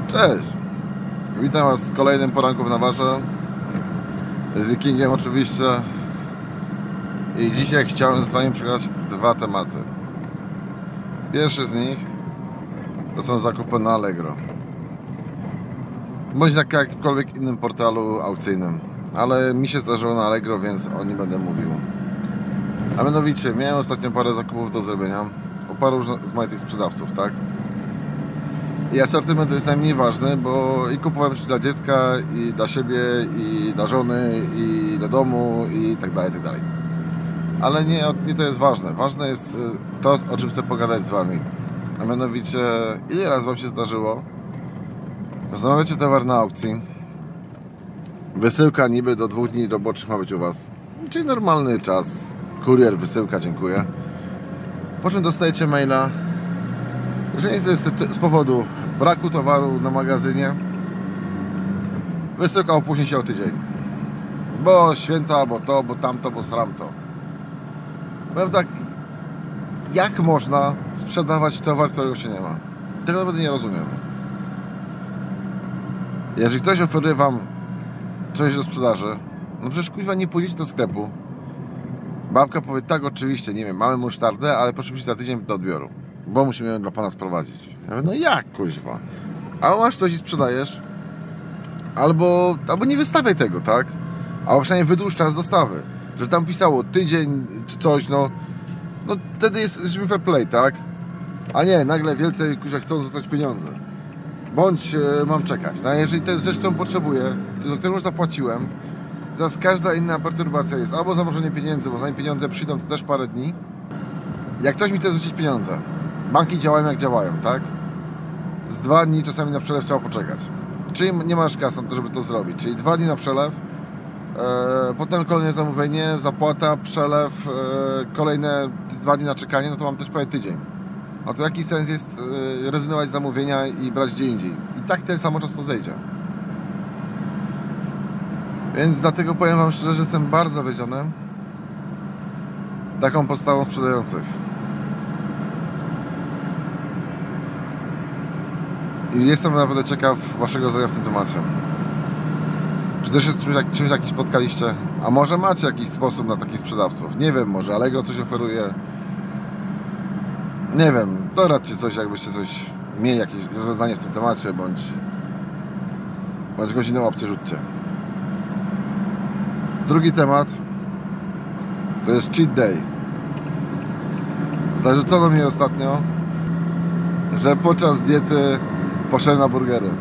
Cześć! Witam Was z kolejnym poranku w Nawarze. Z Wikingiem oczywiście. I dzisiaj chciałem z Wami przegadać dwa tematy. Pierwszy z nich to są zakupy na Allegro. Bądź na jakimkolwiek innym portalu aukcyjnym. Ale mi się zdarzyło na Allegro, więc o nim będę mówił. A mianowicie miałem ostatnio parę zakupów do zrobienia u paru tych sprzedawców, tak? I asortyment jest najmniej ważny, bo i kupowałem coś dla dziecka, i dla siebie, i dla żony, i do domu, i tak dalej, i tak dalej. Ale nie to jest ważne. Ważne jest to, o czym chcę pogadać z Wami. A mianowicie, ile razy Wam się zdarzyło, że zamawiacie towar na aukcji, wysyłka niby do 2 dni roboczych ma być u Was, czyli normalny czas, kurier, wysyłka, dziękuję. Po czym dostajecie maila, że niestety z powodu braku towaru na magazynie wysyłka opóźni się o tydzień. Bo święta, bo to, bo tamto, bo sramto. Powiem tak, jak można sprzedawać towar, którego się nie ma? Tego naprawdę nie rozumiem. Jeżeli ktoś oferuje Wam coś do sprzedaży, no przecież kuźwa nie pójdziecie do sklepu. Babka powie, tak oczywiście, nie wiem, mamy musztardę, ale proszę przyjść za tydzień do odbioru, bo musimy ją dla Pana sprowadzić. Ja mówię, no jak kuźwa? A masz coś i sprzedajesz? Albo nie wystawiaj tego, tak? Albo przynajmniej wydłuż czas dostawy. Że tam pisało tydzień czy coś, no wtedy jesteśmy fair play, tak? A nie, nagle wielcy kuźwa chcą dostać pieniądze. Bądź mam czekać. No, a jeżeli to jest rzecz, którą potrzebuję, za którą już zapłaciłem, teraz każda inna perturbacja jest albo zamorzenie pieniędzy, bo zanim pieniądze przyjdą, to też parę dni. Jak ktoś mi chce zwrócić pieniądze, banki działają jak działają, tak? Z 2 dni czasami na przelew trzeba poczekać. Czyli nie masz kasy na to, żeby to zrobić. Czyli 2 dni na przelew, potem kolejne zamówienie, zapłata, przelew, kolejne 2 dni na czekanie, no to mam też prawie tydzień. A to jaki sens jest rezygnować z zamówienia i brać gdzie indziej? I tak tyle samo czas to zejdzie. Więc dlatego powiem Wam szczerze, że jestem bardzo zawiedziony taką postawą sprzedających. I jestem naprawdę ciekaw Waszego zdania w tym temacie. Czy też jest czymś jakiś spotkaliście? A może macie jakiś sposób na takich sprzedawców? Nie wiem, może Allegro coś oferuje. Nie wiem, doradźcie coś, jakbyście coś mieli, jakieś rozwiązanie w tym temacie, bądź jakąś inną opcję rzućcie. Drugi temat to jest cheat day. Zarzucono mi ostatnio, że podczas diety poszedłem na burgery.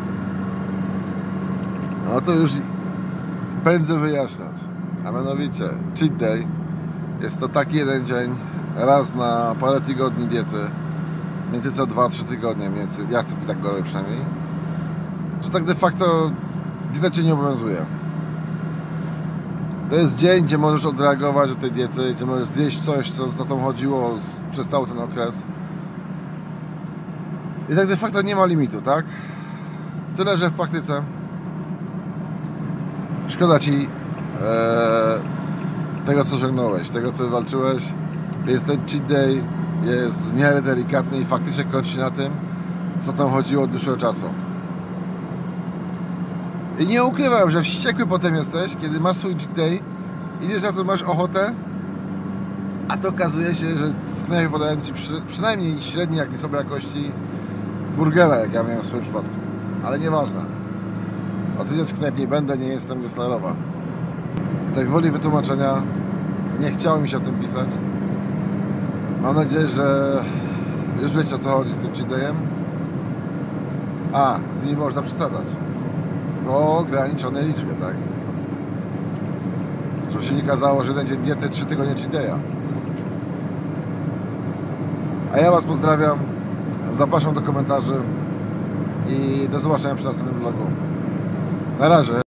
No to już pędzę wyjaśniać. A mianowicie cheat day jest to taki jeden dzień, raz na parę tygodni diety, mniej więcej co 2-3 tygodnie, mniej więcej, ja sobie tak go robię przynajmniej, że tak de facto dieta Cię nie obowiązuje. To jest dzień, gdzie możesz odreagować do tej diety, gdzie możesz zjeść coś, co za tą chodziło przez cały ten okres. I tak de facto nie ma limitu, tak? Tyle, że w praktyce szkoda Ci tego, co osiągnąłeś, tego, co walczyłeś. Więc ten cheat day jest w miarę delikatny i faktycznie kończy się na tym, co tam chodziło od dłuższego czasu. I nie ukrywam, że wściekły potem jesteś, kiedy masz swój cheat day, idziesz na co masz ochotę, a to okazuje się, że w knajpie podają Ci przynajmniej średniej, jak nie słabej jakości burgera, jak ja miałem w swoim przypadku. Ale nieważne. Oceniać knajp nie będę, nie jestem Gesslerowa. Tak woli wytłumaczenia, nie chciało mi się o tym pisać. Mam nadzieję, że już wiecie, o co chodzi z tym cheat dayem. A, z nimi można przesadzać. W ograniczonej liczbie, tak? Żeby się nie kazało, że jeden dzień diety, 3 tygodnie cheat daya. A ja Was pozdrawiam, zapraszam do komentarzy i do zobaczenia przy następnym vlogu. Na razie.